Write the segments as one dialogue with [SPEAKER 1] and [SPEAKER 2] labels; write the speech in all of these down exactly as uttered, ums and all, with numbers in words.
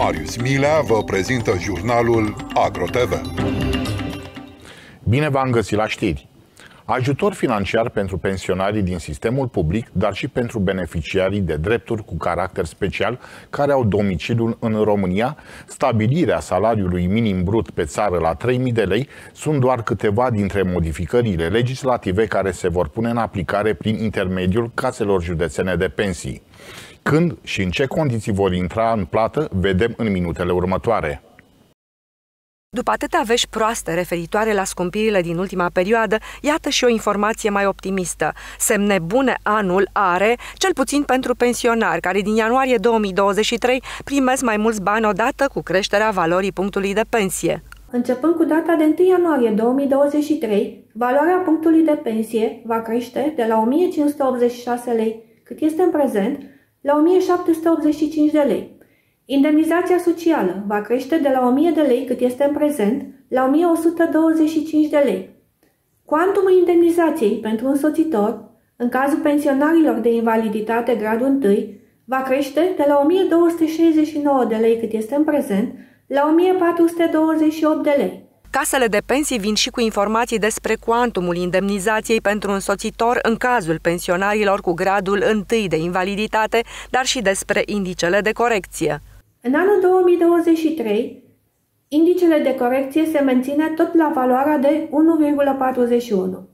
[SPEAKER 1] Marius Milea vă prezintă jurnalul AgroTV.
[SPEAKER 2] Bine v-am găsit la știri! Ajutor financiar pentru pensionarii din sistemul public, dar și pentru beneficiarii de drepturi cu caracter special care au domiciliul în România, stabilirea salariului minim brut pe țară la trei mii de lei sunt doar câteva dintre modificările legislative care se vor pune în aplicare prin intermediul caselor județene de pensii. Când și în ce condiții vor intra în plată, vedem în minutele următoare.
[SPEAKER 3] După atâtea vești proaste referitoare la scumpirile din ultima perioadă, iată și o informație mai optimistă. Semne bune anul are, cel puțin pentru pensionari, care din ianuarie două mii douăzeci și trei primesc mai mulți bani odată cu creșterea valorii punctului de pensie.
[SPEAKER 4] Începând cu data de întâi ianuarie două mii douăzeci și trei, valoarea punctului de pensie va crește de la o mie cinci sute optzeci și șase lei, cât este în prezent, la o mie șapte sute optzeci și cinci de lei. Indemnizația socială va crește de la o mie de lei, cât este în prezent, la o mie o sută douăzeci și cinci de lei. Cuantumul indemnizației pentru însoțitor, în cazul pensionarilor de invaliditate gradul unu, va crește de la o mie două sute șaizeci și nouă de lei, cât este în prezent, la o mie patru sute douăzeci și opt de lei.
[SPEAKER 3] Casele de pensii vin și cu informații despre cuantumul indemnizației pentru însoțitor în cazul pensionarilor cu gradul unu de invaliditate, dar și despre indicele de corecție.
[SPEAKER 4] În anul două mii douăzeci și trei, indicele de corecție se menține tot la valoarea de unu virgulă patruzeci și unu.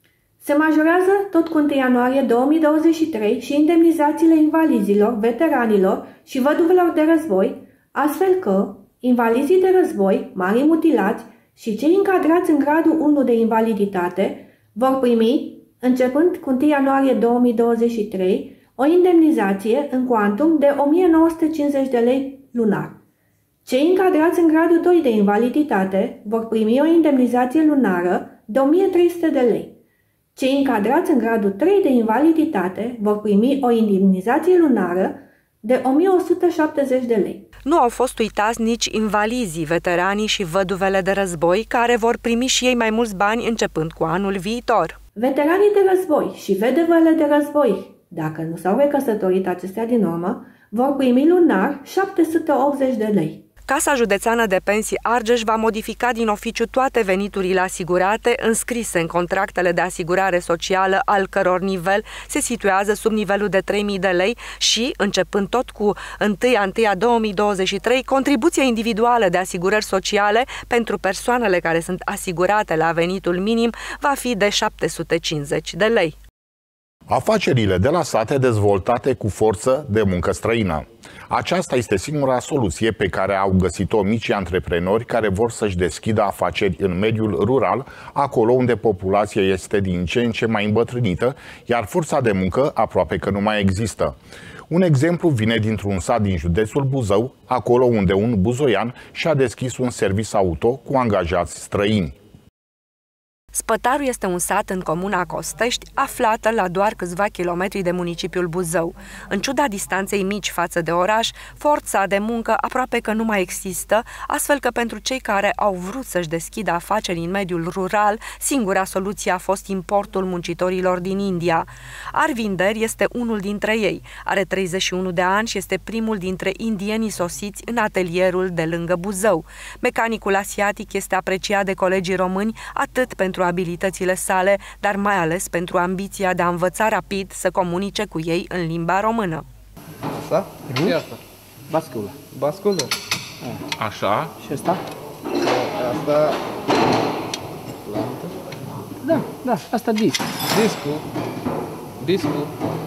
[SPEAKER 4] Se majorează tot cu întâi ianuarie două mii douăzeci și trei și indemnizațiile invalizilor, veteranilor și văduvelor de război, astfel că invalizii de război, marii mutilați și cei încadrați în gradul unu de invaliditate vor primi, începând cu întâi ianuarie două mii douăzeci și trei, o indemnizație în cuantum de o mie nouă sute cincizeci de lei lunar. Cei încadrați în gradul doi de invaliditate vor primi o indemnizație lunară de o mie trei sute de lei. Cei încadrați în gradul trei de invaliditate vor primi o indemnizație lunară de o mie o sută șaptezeci de lei.
[SPEAKER 3] Nu au fost uitați nici invalizii, veteranii și văduvele de război, care vor primi și ei mai mulți bani începând cu anul viitor.
[SPEAKER 4] Veteranii de război și veduvele de război, dacă nu s-au recăsătorit acestea din urmă, vor primi lunar șapte sute optzeci de lei.
[SPEAKER 3] Casa Județeană de Pensii Argeș va modifica din oficiu toate veniturile asigurate înscrise în contractele de asigurare socială, al căror nivel se situează sub nivelul de trei mii de lei și, începând tot cu întâi ianuarie două mii douăzeci și trei, contribuția individuală de asigurări sociale pentru persoanele care sunt asigurate la venitul minim va fi de șapte sute cincizeci de lei.
[SPEAKER 2] Afacerile de la sate dezvoltate cu forță de muncă străină. Aceasta este singura soluție pe care au găsit-o micii antreprenori care vor să-și deschidă afaceri în mediul rural, acolo unde populația este din ce în ce mai îmbătrânită, iar forța de muncă aproape că nu mai există. Un exemplu vine dintr-un sat din județul Buzău, acolo unde un buzoian și-a deschis un serviciu auto cu angajați străini.
[SPEAKER 3] Spătarul este un sat în comuna Costești, aflată la doar câțiva kilometri de municipiul Buzău. În ciuda distanței mici față de oraș, forța de muncă aproape că nu mai există, astfel că pentru cei care au vrut să-și deschidă afaceri în mediul rural, singura soluție a fost importul muncitorilor din India. Arvinder este unul dintre ei. Are treizeci și unu de ani și este primul dintre indienii sosiți în atelierul de lângă Buzău. Mecanicul asiatic este apreciat de colegii români atât pentru abilitățile sale, dar mai ales pentru ambiția de a învăța rapid să comunice cu ei în limba română.
[SPEAKER 5] Asta? Ce asta? Basculă. Basculă?
[SPEAKER 6] Așa.
[SPEAKER 5] Și asta? Asta... Plantă? Da, da, asta disc.
[SPEAKER 6] Discul. Discul.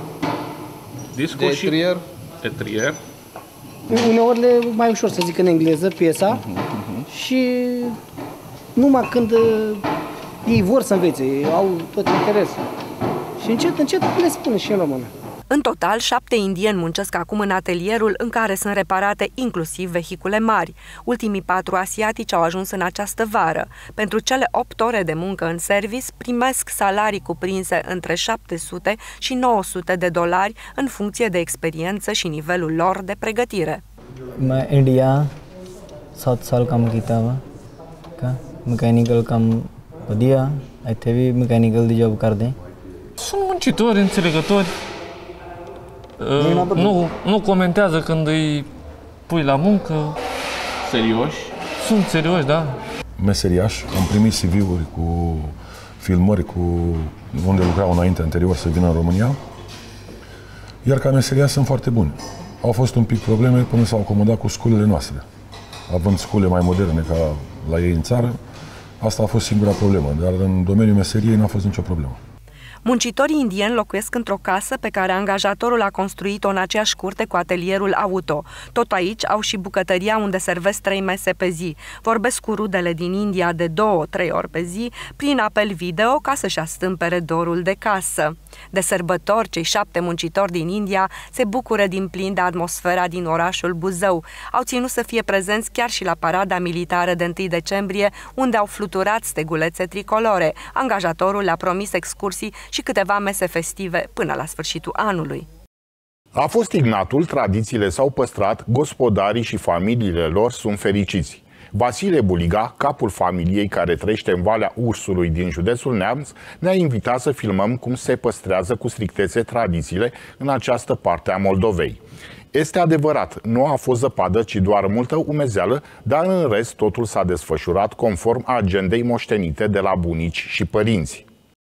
[SPEAKER 6] Discul și
[SPEAKER 5] etrier.
[SPEAKER 6] Etrier.
[SPEAKER 7] Uneori le mai ușor să zic în engleză piesa uh-huh, uh-huh. și numai când ei vor să învețe, au tot interesul. Și încet, încet le spun și în română.
[SPEAKER 3] În total, șapte indieni muncesc acum în atelierul în care sunt reparate inclusiv vehicule mari. Ultimii patru asiatici au ajuns în această vară. Pentru cele opt ore de muncă în service, primesc salarii cuprinse între șapte sute și nouă sute de dolari în funcție de experiență și nivelul lor de pregătire.
[SPEAKER 8] मैं इंडिया सात साल काम किया वा का मैकेनिकल काम बढ़िया इत्थे भी मैकेनिकल दी जॉब कर दें.
[SPEAKER 6] Sunt muncitori, înțelegători. Uh, nu, nu comentează când îi pui la muncă, serioși, sunt serioși, da.
[SPEAKER 9] Meseriași, am primit C V-uri cu filmări cu unde lucrau înainte, anterior să vină în România, iar ca meseriași sunt foarte buni. Au fost un pic probleme până s-au acomodat cu școlile noastre. Având școli mai moderne ca la ei în țară, asta a fost singura problemă, dar în domeniul meseriei n-a fost nicio problemă.
[SPEAKER 3] Muncitorii indieni locuiesc într-o casă pe care angajatorul a construit-o în aceeași curte cu atelierul auto. Tot aici au și bucătăria unde servesc trei mese pe zi. Vorbesc cu rudele din India de două, trei ori pe zi, prin apel video, ca să-și astâmpere dorul de casă. De sărbători, cei șapte muncitori din India se bucură din plin de atmosfera din orașul Buzău. Au ținut să fie prezenți chiar și la parada militară de întâi decembrie, unde au fluturat stegulețe tricolore. Angajatorul le-a promis excursii și câteva mese festive până la sfârșitul anului.
[SPEAKER 2] A fost ignatul, tradițiile s-au păstrat, gospodarii și familiile lor sunt fericiți. Vasile Buliga, capul familiei care trăiește în Valea Ursului din județul Neamț, ne-a invitat să filmăm cum se păstrează cu strictețe tradițiile în această parte a Moldovei. Este adevărat, nu a fost zăpadă, ci doar multă umezeală, dar în rest totul s-a desfășurat conform agendei moștenite de la bunici și părinți.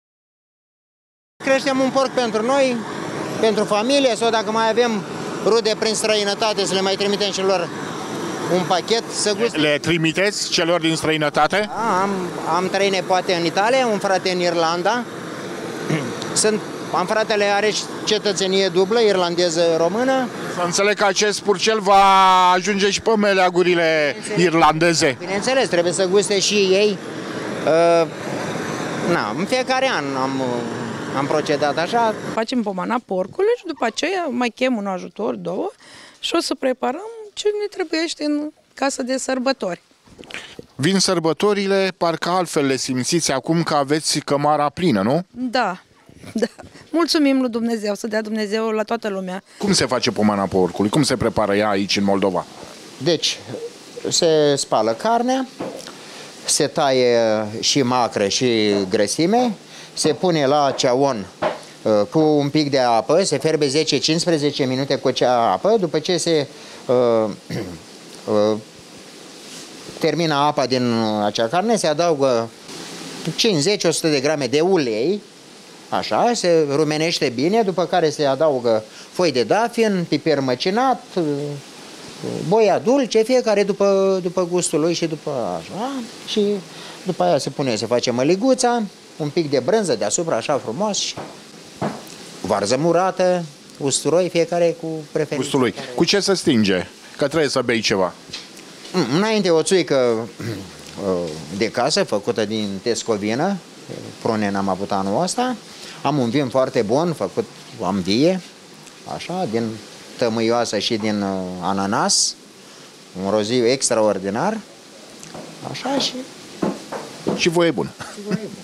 [SPEAKER 10] Creștem un porc pentru noi, pentru familie, sau dacă mai avem rude prin străinătate, să le mai trimitem celor un pachet să guste.
[SPEAKER 2] Le trimiteți celor din străinătate?
[SPEAKER 10] A, am, am trei nepoate în Italia, un frate în Irlanda. Sunt, am fratele are cetățenie dublă, irlandeză-română.
[SPEAKER 2] Să înțeleg că acest purcel va ajunge și pe meleagurile irlandeze.
[SPEAKER 10] Bineînțeles, trebuie să guste și ei. Uh, na, în fiecare an am... Am procedat așa.
[SPEAKER 11] Facem pomana porcului și după aceea mai chem un ajutor, două, și o să preparăm ce ne trebuiește în casă de sărbători.
[SPEAKER 2] Vin sărbătorile, parcă altfel le simțiți acum că aveți cămara plină, nu?
[SPEAKER 11] Da, da. Mulțumim lui Dumnezeu, să dea Dumnezeu la toată lumea.
[SPEAKER 2] Cum se face pomana porcului? Cum se prepară ea aici în Moldova?
[SPEAKER 10] Deci, se spală carnea, se taie și macră și grăsime, se pune la ceaun uh, cu un pic de apă, se fierbe zece cincisprezece minute cu acea apă, după ce se uh, uh, termină apa din acea carne, se adaugă cincizeci la o sută de grame de ulei, așa, se rumenește bine, după care se adaugă foi de dafin, piper măcinat, uh, boia dulce, fiecare după, după gustul lui și după așa, și după aia se pune, se face măliguța, un pic de brânză deasupra, așa frumos, și varză murată, usturoi, fiecare cu preferință.
[SPEAKER 2] Ustului. Cu ce se stinge? Că trebuie să bei ceva.
[SPEAKER 10] Înainte o țuică de casă, făcută din tescovină, prune n-am avut anul ăsta. Am un vin foarte bun, făcut, am vie, așa, din tămâioasă și din ananas, un roziu extraordinar, așa, și...
[SPEAKER 2] Și voie bună.
[SPEAKER 10] Și voie bună.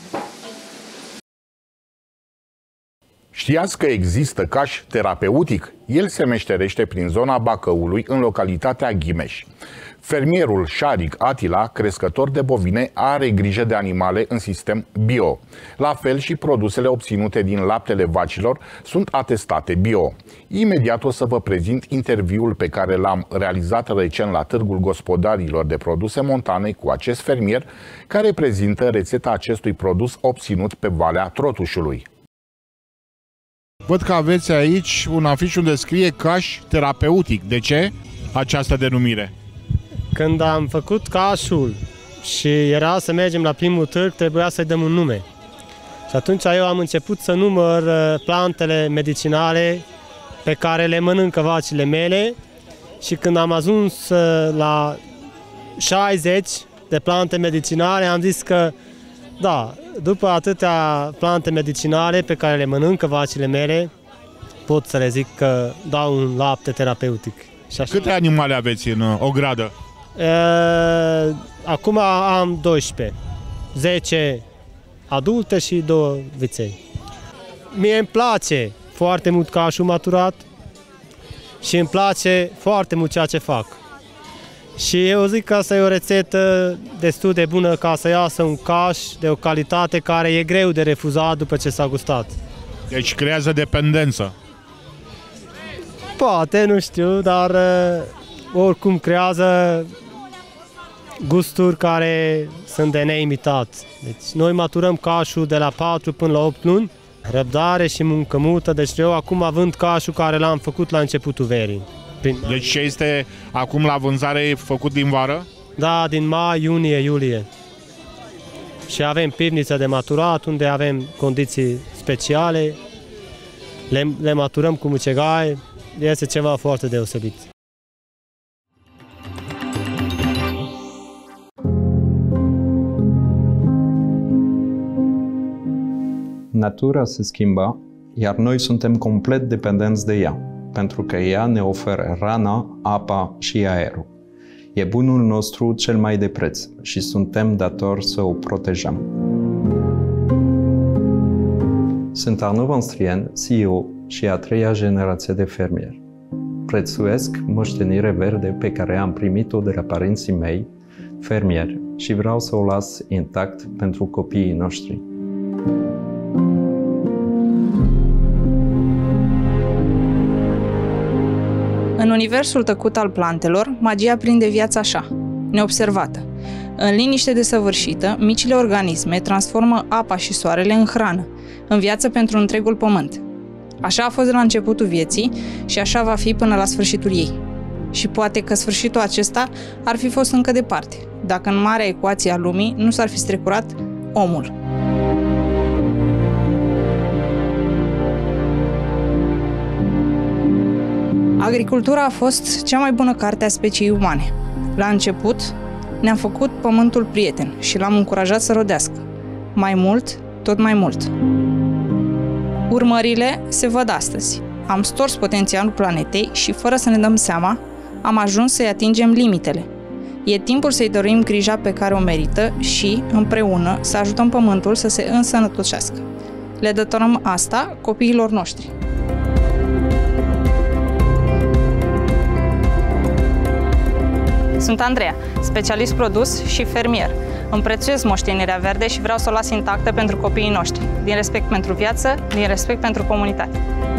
[SPEAKER 2] Știați că există caș terapeutic? El se meșterește prin zona Bacăului, în localitatea Ghimeș. Fermierul Șaric Atila, crescător de bovine, are grijă de animale în sistem bio. La fel și produsele obținute din laptele vacilor sunt atestate bio. Imediat o să vă prezint interviul pe care l-am realizat recent la Târgul Gospodarilor de Produse Montane cu acest fermier, care prezintă rețeta acestui produs obținut pe Valea Trotușului. Văd că aveți aici un afiș unde scrie caș terapeutic. De ce această denumire?
[SPEAKER 12] Când am făcut cașul și era să mergem la primul târg, trebuia să-i dăm un nume. Și atunci eu am început să număr plantele medicinale pe care le mănâncă vacile mele și când am ajuns la șaizeci de plante medicinale, am zis că da, după atâtea plante medicinale pe care le mănâncă vacile mele, pot să le zic că dau un lapte terapeutic. Și așa.
[SPEAKER 2] Câte animale aveți în o gradă?
[SPEAKER 12] E, acum am doisprezece, zece adulte și două viței. Mie îmi place foarte mult cașul maturat și îmi place foarte mult ceea ce fac. Și eu zic că asta e o rețetă destul de bună ca să iasă un caș de o calitate care e greu de refuzat după ce s-a gustat.
[SPEAKER 2] Deci creează dependență.
[SPEAKER 12] Poate, nu știu, dar oricum creează gusturi care sunt de neimitat. Deci noi maturăm cașul de la patru până la opt luni, răbdare și muncă multă, deci eu acum având cașul care l-am făcut la începutul verii. Prin...
[SPEAKER 2] Deci ce este acum la vânzare făcut din vară?
[SPEAKER 12] Da, din mai, iunie, iulie. Și avem pivniță de maturat, unde avem condiții speciale, le, le maturăm cu mucegai, este ceva foarte deosebit.
[SPEAKER 13] Natura se schimbă, iar noi suntem complet dependenți de ea, pentru că ea ne oferă hrana, apa și aerul. E bunul nostru cel mai de preț și suntem datori să o protejăm. Sunt Arnaud Vanstrien, C E O și a treia generație de fermieri. Prețuiesc moștenirea verde pe care am primit-o de la părinții mei, fermieri, și vreau să o las intact pentru copiii noștri.
[SPEAKER 11] În universul tăcut al plantelor, magia prinde viața așa, neobservată. În liniște desăvârșită, micile organisme transformă apa și soarele în hrană, în viață pentru întregul pământ. Așa a fost de la începutul vieții și așa va fi până la sfârșitul ei. Și poate că sfârșitul acesta ar fi fost încă departe, dacă în marea ecuație a lumii nu s-ar fi strecurat omul. Agricultura a fost cea mai bună carte a speciei umane. La început, ne-am făcut pământul prieten și l-am încurajat să rodească. Mai mult, tot mai mult. Urmările se văd astăzi. Am stors potențialul planetei și, fără să ne dăm seama, am ajuns să-i atingem limitele. E timpul să-i dorim grija pe care o merită și, împreună, să ajutăm pământul să se însănătoșească. Le datorăm asta copiilor noștri. Sunt Andreea, specialist produs și fermier. Îmi prețuiesc moștenirea verde și vreau să o las intactă pentru copiii noștri, din respect pentru viață, din respect pentru comunitate.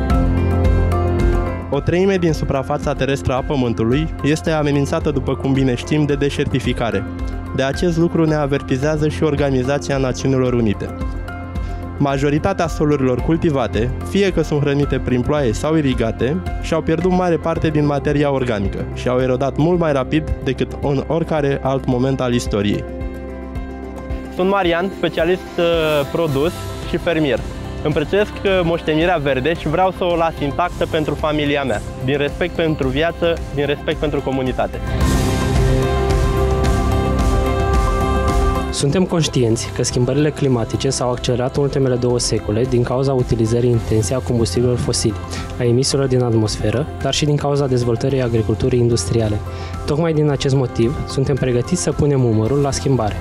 [SPEAKER 14] O treime din suprafața terestră a Pământului este amenințată, după cum bine știm, de deșertificare. De acest lucru ne avertizează și Organizația Națiunilor Unite. Majoritatea solurilor cultivate, fie că sunt hrănite prin ploaie sau irigate, și-au pierdut mare parte din materia organică și au erodat mult mai rapid decât în oricare alt moment al istoriei. Sunt Marian, specialist uh, produs și fermier. Îmi prețuiesc moștenirea verde și vreau să o las intactă pentru familia mea, din respect pentru viață, din respect pentru comunitate.
[SPEAKER 15] Suntem conștienți că schimbările climatice s-au accelerat în ultimele două secole din cauza utilizării intense a combustibililor fosili, a emisiilor din atmosferă, dar și din cauza dezvoltării agriculturii industriale. Tocmai din acest motiv, suntem pregătiți să punem umărul la schimbare.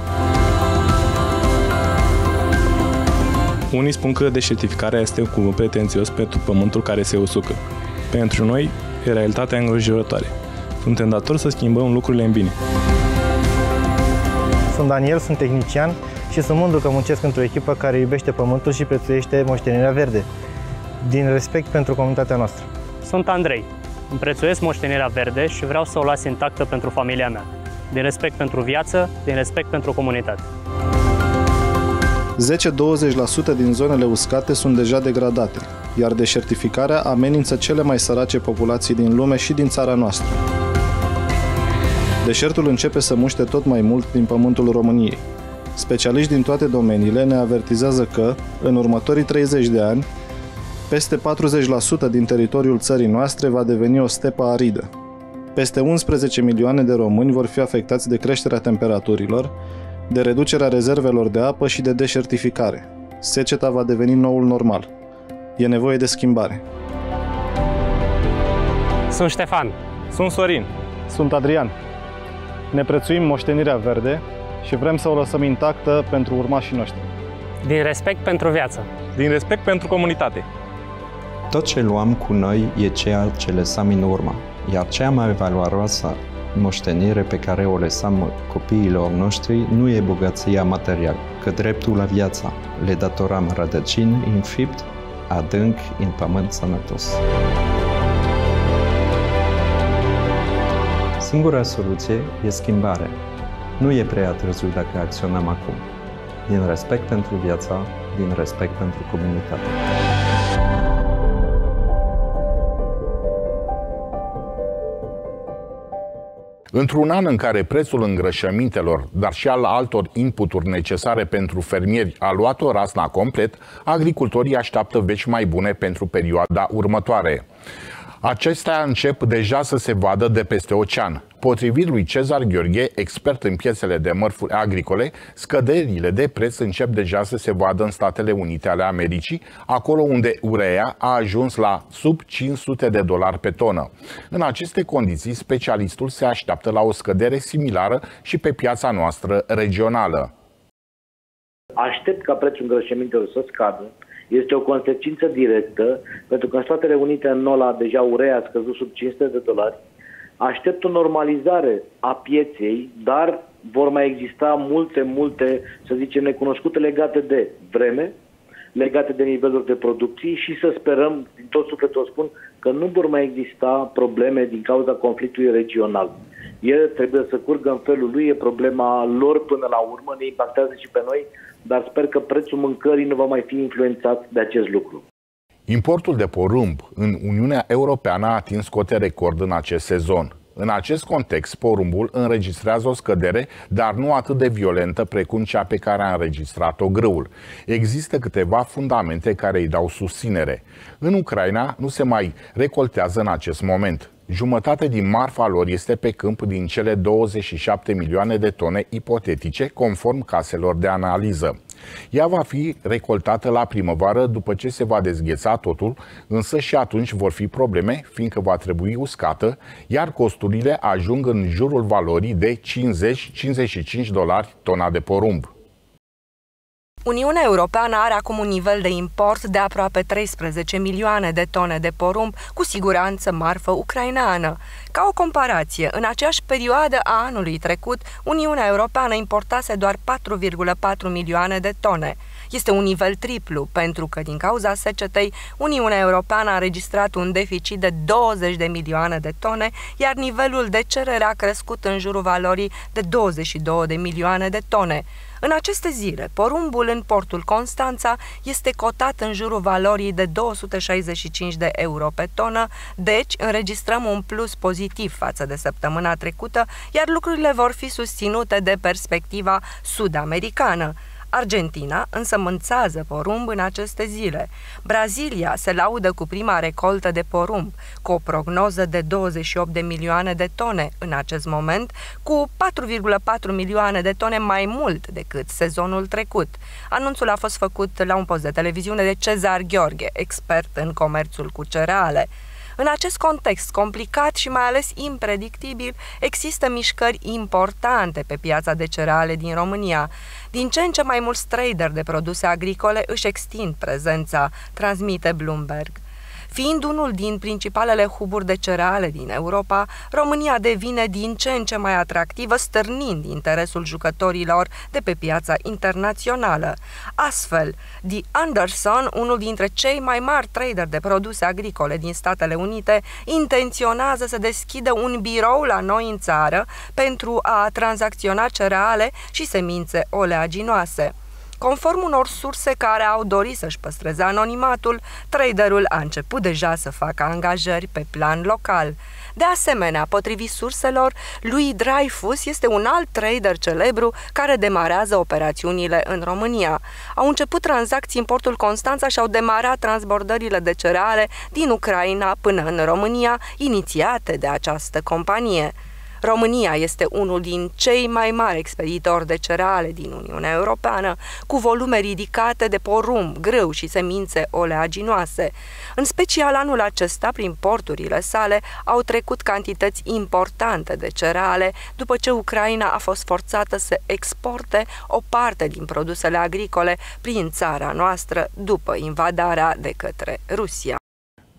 [SPEAKER 16] Unii spun că deșertificarea este un cuvânt pretențios pentru pământul care se usucă. Pentru noi, e realitatea îngrijorătoare. Suntem datori să schimbăm lucrurile în bine.
[SPEAKER 17] Sunt Daniel, sunt tehnician și sunt mândru că muncesc într-o echipă care iubește pământul și prețuiește moștenirea verde, din respect pentru comunitatea noastră.
[SPEAKER 18] Sunt Andrei. Îmi prețuiesc moștenirea verde și vreau să o las intactă pentru familia mea, din respect pentru viață, din respect pentru comunitate.
[SPEAKER 19] zece-douăzeci la sută din zonele uscate sunt deja degradate, iar deșertificarea amenință cele mai sărace populații din lume și din țara noastră. Deșertul începe să muște tot mai mult din pământul României. Specialiști din toate domeniile ne avertizează că, în următorii treizeci de ani, peste patruzeci la sută din teritoriul țării noastre va deveni o stepă aridă. Peste unsprezece milioane de români vor fi afectați de creșterea temperaturilor, de reducerea rezervelor de apă și de deșertificare. Seceta va deveni noul normal. E nevoie de schimbare.
[SPEAKER 18] Sunt Ștefan.
[SPEAKER 17] Sunt Sorin. Sunt Adrian. Ne prețuim moștenirea verde și vrem să o lăsăm intactă pentru urmașii noștri.
[SPEAKER 18] Din respect pentru viață.
[SPEAKER 16] Din respect pentru comunitate.
[SPEAKER 13] Tot ce luăm cu noi e ceea ce lăsăm în urmă, iar cea mai valoroasă moștenire pe care o lăsăm copiilor noștri nu e bogăția materială, că dreptul la viață le datorăm rădăcini înfipt adânc în pământ sănătos. Singura soluție e schimbare. Nu e prea târziu dacă acționăm acum. Din respect pentru viața, din respect pentru comunitate.
[SPEAKER 2] Într-un an în care prețul îngrășămintelor, dar și al altor inputuri necesare pentru fermieri a luat-o razna complet, agricultorii așteaptă vești mai bune pentru perioada următoare. Acestea încep deja să se vadă de peste ocean. Potrivit lui Cezar Gheorghe, expert în piețele de mărfuri agricole, scăderile de preț încep deja să se vadă în Statele Unite ale Americii, acolo unde urea a ajuns la sub cinci sute de dolari pe tonă. În aceste condiții, specialistul se așteaptă la o scădere similară și pe piața noastră regională.
[SPEAKER 20] Aștept ca prețul îngrășămintelor să scadă. Este o consecință directă, pentru că în Statele Unite, în NOLA, deja urea a scăzut sub cinci sute de dolari. Aștept o normalizare a pieței, dar vor mai exista multe, multe, să zicem, necunoscute legate de vreme, legate de niveluri de producție și să sperăm, din tot sufletul o spun, că nu vor mai exista probleme din cauza conflictului regional. El trebuie să curgă în felul lui, e problema lor până la urmă, ne impactează și pe noi, dar sper că prețul mâncării nu va mai fi influențat de acest lucru.
[SPEAKER 2] Importul de porumb în Uniunea Europeană a atins cote record în acest sezon. În acest context, porumbul înregistrează o scădere, dar nu atât de violentă precum cea pe care a înregistrat-o grâul. Există câteva fundamente care îi dau susținere. În Ucraina nu se mai recoltează în acest moment. Jumătate din marfa lor este pe câmp din cele douăzeci și șapte milioane de tone ipotetice, conform caselor de analiză. Ea va fi recoltată la primăvară după ce se va dezgheța totul, însă și atunci vor fi probleme, fiindcă va trebui uscată, iar costurile ajung în jurul valorii de cincizeci - cincizeci și cinci dolari tona de porumb.
[SPEAKER 3] Uniunea Europeană are acum un nivel de import de aproape treisprezece milioane de tone de porumb, cu siguranță marfă ucraineană. Ca o comparație, în aceeași perioadă a anului trecut, Uniunea Europeană importase doar patru virgulă patru milioane de tone. Este un nivel triplu, pentru că din cauza secetei, Uniunea Europeană a înregistrat un deficit de douăzeci de milioane de tone, iar nivelul de cerere a crescut în jurul valorii de douăzeci și două de milioane de tone. În aceste zile, porumbul în portul Constanța este cotat în jurul valorii de două sute șaizeci și cinci de euro pe tonă, deci înregistrăm un plus pozitiv față de săptămâna trecută, iar lucrurile vor fi susținute de perspectiva sud-americană. Argentina însămânțează porumb în aceste zile. Brazilia se laudă cu prima recoltă de porumb, cu o prognoză de douăzeci și opt de milioane de tone în acest moment, cu patru virgulă patru milioane de tone mai mult decât sezonul trecut. Anunțul a fost făcut la un post de televiziune de Cezar Gheorghe, expert în comerțul cu cereale. În acest context complicat și mai ales impredictibil, există mișcări importante pe piața de cereale din România. Din ce în ce mai mulți traderi de produse agricole își extind prezența, transmite Bloomberg. Fiind unul din principalele huburi de cereale din Europa, România devine din ce în ce mai atractivă, stârnind interesul jucătorilor de pe piața internațională. Astfel, The Anderson, unul dintre cei mai mari traderi de produse agricole din Statele Unite, intenționează să deschidă un birou la noi în țară pentru a tranzacționa cereale și semințe oleaginoase. Conform unor surse care au dorit să-și păstreze anonimatul, traderul a început deja să facă angajări pe plan local. De asemenea, potrivit surselor, lui Dreyfus este un alt trader celebru care demarează operațiunile în România. Au început tranzacții în portul Constanța și au demarat transbordările de cereale din Ucraina până în România, inițiate de această companie. România este unul din cei mai mari expeditori de cereale din Uniunea Europeană, cu volume ridicate de porumb, grâu și semințe oleaginoase. În special anul acesta, prin porturile sale, au trecut cantități importante de cereale, după ce Ucraina a fost forțată să exporte o parte din produsele agricole prin țara noastră după invadarea de către Rusia.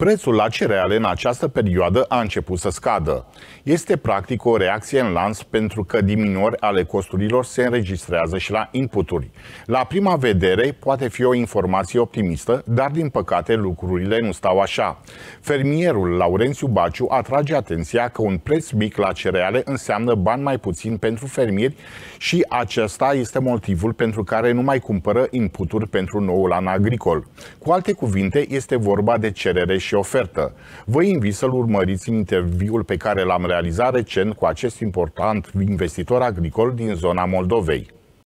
[SPEAKER 2] Prețul la cereale în această perioadă a început să scadă. Este practic o reacție în lanț pentru că diminuări ale costurilor se înregistrează și la inputuri. La prima vedere poate fi o informație optimistă, dar din păcate lucrurile nu stau așa. Fermierul Laurențiu Baciu atrage atenția că un preț mic la cereale înseamnă bani mai puțin pentru fermieri și acesta este motivul pentru care nu mai cumpără inputuri pentru noul an agricol. Cu alte cuvinte, este vorba de cerere și ofertă. Vă invit să-l urmăriți în interviul pe care l-am realizat recent cu acest important investitor agricol din zona Moldovei.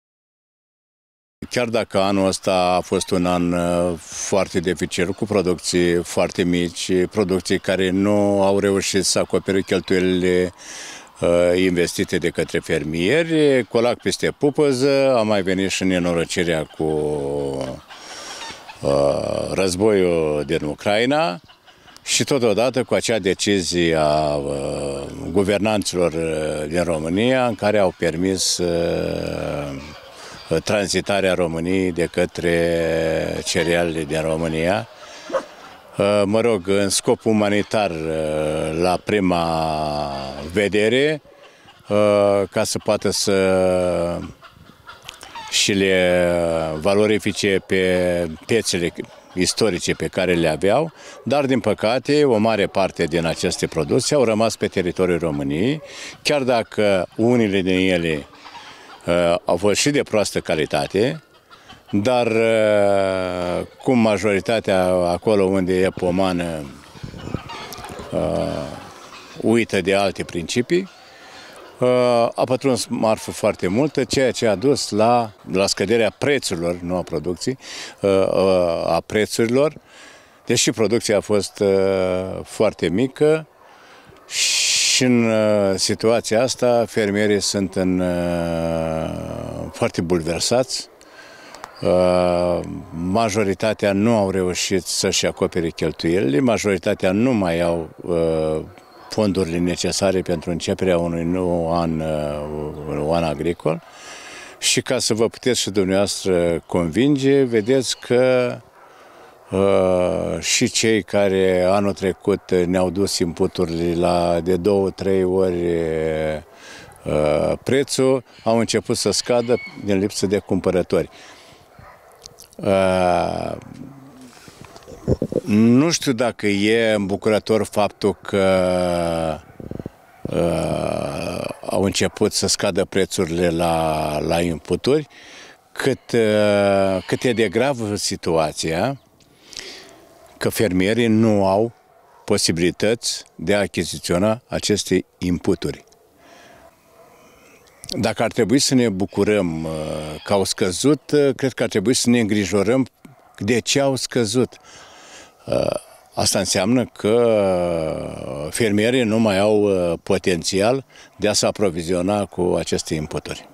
[SPEAKER 21] Chiar dacă anul ăsta a fost un an foarte dificil, cu producții foarte mici, producții care nu au reușit să acopere cheltuielile investite de către fermieri, colac peste pupăză, a mai venit și nenorocirea cu războiul din Ucraina și totodată cu acea decizie a guvernanților din România în care au permis tranzitarea României de către cerealele din România. Mă rog, în scop umanitar, la prima vedere, ca să poată să și le valorifice pe piețele istorice pe care le aveau, dar din păcate o mare parte din aceste produse au rămas pe teritoriul României, chiar dacă unele din ele uh, au fost și de proastă calitate, dar uh, cum majoritatea acolo unde e pomană uh, uită de alte principii, a pătruns marfă foarte multă, ceea ce a dus la, la scăderea prețurilor, nu a producției, a prețurilor, deși producția a fost foarte mică și în situația asta fermierii sunt în, foarte bulversați. Majoritatea nu au reușit să-și acopere cheltuielile, majoritatea nu mai au fondurile necesare pentru începerea unui nou an, un an agricol și ca să vă puteți și dumneavoastră convinge, vedeți că uh, și cei care anul trecut ne-au dus inputurile la de două, trei ori uh, prețul, au început să scadă din lipsă de cumpărători. Uh, Nu știu dacă e îmbucurător faptul că uh, au început să scadă prețurile la, la inputuri, cât, uh, cât e de gravă situația că fermierii nu au posibilități de a achiziționa aceste inputuri. Dacă ar trebui să ne bucurăm uh, că au scăzut, uh, cred că ar trebui să ne îngrijorăm de ce au scăzut. Asta înseamnă că fermierii nu mai au potențial de a se aproviziona cu aceste inputuri.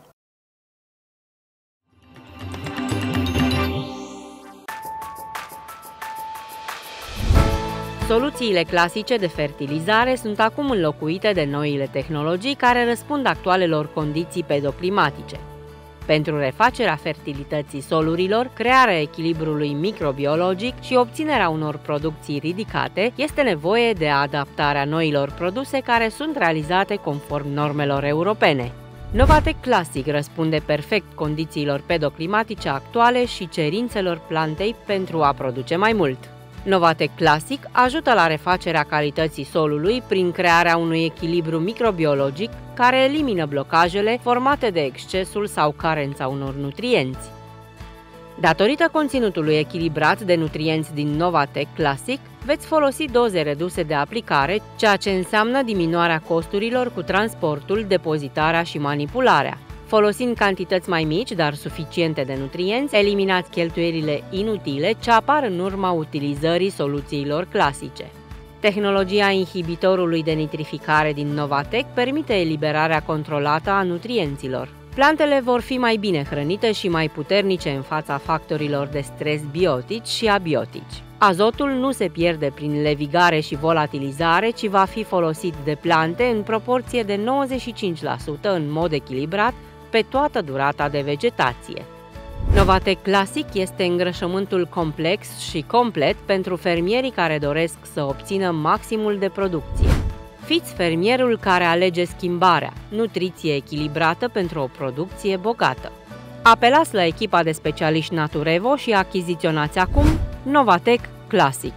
[SPEAKER 3] Soluțiile clasice de fertilizare sunt acum înlocuite de noile tehnologii care răspund actualelor condiții pedoclimatice. Pentru refacerea fertilității solurilor, crearea echilibrului microbiologic și obținerea unor producții ridicate, este nevoie de adaptarea noilor produse care sunt realizate conform normelor europene. Novatec Classic răspunde perfect condițiilor pedoclimatice actuale și cerințelor plantei pentru a produce mai mult. Novatec Classic ajută la refacerea calității solului prin crearea unui echilibru microbiologic care elimină blocajele formate de excesul sau carența unor nutrienți. Datorită conținutului echilibrat de nutrienți din Novatec Classic, veți folosi doze reduse de aplicare, ceea ce înseamnă diminuarea costurilor cu transportul, depozitarea și manipularea. Folosind cantități mai mici, dar suficiente de nutrienți, eliminați cheltuielile inutile ce apar în urma utilizării soluțiilor clasice. Tehnologia inhibitorului de nitrificare din Novatec permite eliberarea controlată a nutrienților. Plantele vor fi mai bine hrănite și mai puternice în fața factorilor de stres biotici și abiotici. Azotul nu se pierde prin levigare și volatilizare, ci va fi folosit de plante în proporție de nouăzeci și cinci la sută în mod echilibrat pe toată durata de vegetație. Novatec Classic este îngrășământul complex și complet pentru fermierii care doresc să obțină maximul de producție. Fiți fermierul care alege schimbarea, nutriție echilibrată pentru o producție bogată. Apelați la echipa de specialiști Naturevo și achiziționați acum Novatec Classic.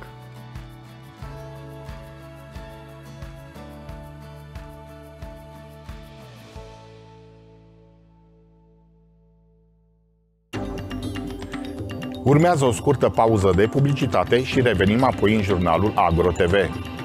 [SPEAKER 2] Urmează o scurtă pauză de publicitate și revenim apoi în jurnalul Agro T V.